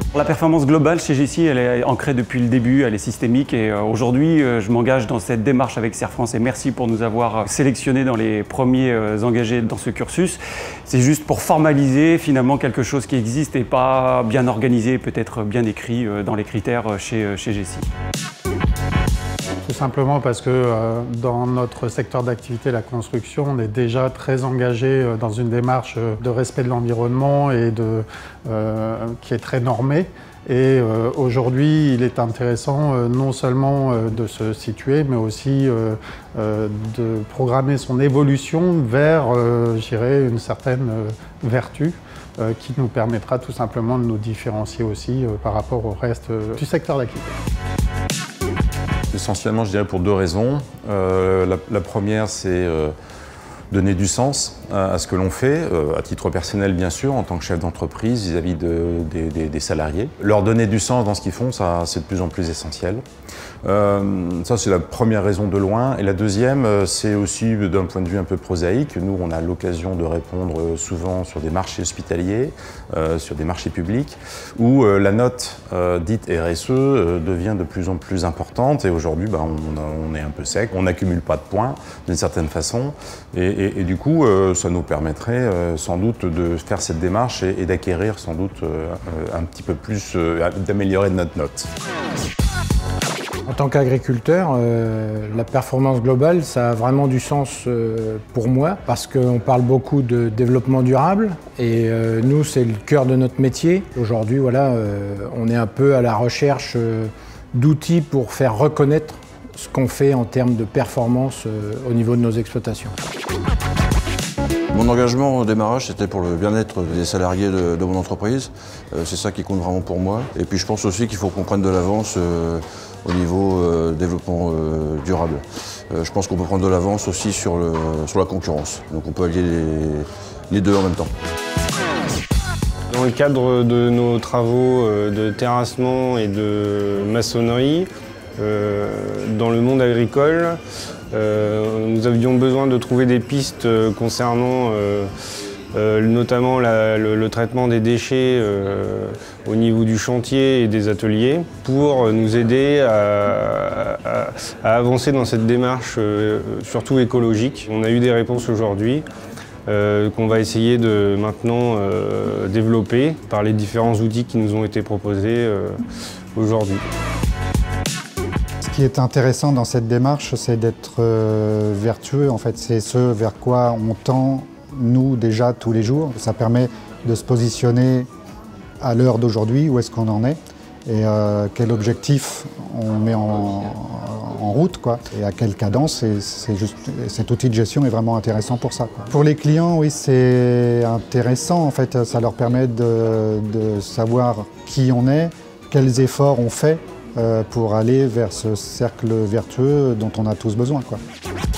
La performance globale chez GECI, elle est ancrée depuis le début, elle est systémique et aujourd'hui je m'engage dans cette démarche avec Serre France et merci pour nous avoir sélectionnés dans les premiers engagés dans ce cursus. C'est juste pour formaliser finalement quelque chose qui existe et pas bien organisé, peut-être bien écrit dans les critères chez GECI. Tout simplement parce que dans notre secteur d'activité, la construction, on est déjà très engagé dans une démarche de respect de l'environnement et qui est très normée. Et aujourd'hui, il est intéressant non seulement de se situer, mais aussi de programmer son évolution vers, je dirais, une certaine vertu qui nous permettra tout simplement de nous différencier aussi par rapport au reste du secteur d'activité. Essentiellement, je dirais pour deux raisons. La première, c'est donner du sens à ce que l'on fait, à titre personnel bien sûr, en tant que chef d'entreprise vis-à-vis des salariés. Leur donner du sens dans ce qu'ils font, ça c'est de plus en plus essentiel. Ça c'est la première raison de loin. Et la deuxième, c'est aussi d'un point de vue un peu prosaïque. Nous, on a l'occasion de répondre souvent sur des marchés hospitaliers, sur des marchés publics, où la note dite RSE devient de plus en plus importante. Et aujourd'hui, on est un peu sec, on n'accumule pas de points d'une certaine façon. Et du coup, ça nous permettrait sans doute de faire cette démarche et d'acquérir sans doute un petit peu plus, d'améliorer notre note. En tant qu'agriculteur, la performance globale, ça a vraiment du sens pour moi parce qu'on parle beaucoup de développement durable et nous, c'est le cœur de notre métier. Aujourd'hui, voilà, on est un peu à la recherche d'outils pour faire reconnaître ce qu'on fait en termes de performance au niveau de nos exploitations. Mon engagement au démarrage, c'était pour le bien-être des salariés de mon entreprise. C'est ça qui compte vraiment pour moi. Et puis je pense aussi qu'il faut qu'on prenne de l'avance au niveau développement durable. Je pense qu'on peut prendre de l'avance aussi sur la concurrence. Donc on peut allier les deux en même temps. Dans le cadre de nos travaux de terrassement et de maçonnerie, dans le monde agricole, nous avions besoin de trouver des pistes concernant notamment le traitement des déchets au niveau du chantier et des ateliers pour nous aider à avancer dans cette démarche surtout écologique. On a eu des réponses aujourd'hui qu'on va essayer de maintenant développer par les différents outils qui nous ont été proposés aujourd'hui. Ce qui est intéressant dans cette démarche, c'est d'être vertueux. En fait, c'est ce vers quoi on tend, nous, déjà tous les jours. Ça permet de se positionner à l'heure d'aujourd'hui, où est-ce qu'on en est, et quel objectif on met en route, quoi, et à quelle cadence. Cet outil de gestion est vraiment intéressant pour ça, quoi. Pour les clients, oui, c'est intéressant. En fait, ça leur permet de savoir qui on est, quels efforts on fait pour aller vers ce cercle vertueux dont on a tous besoin, quoi.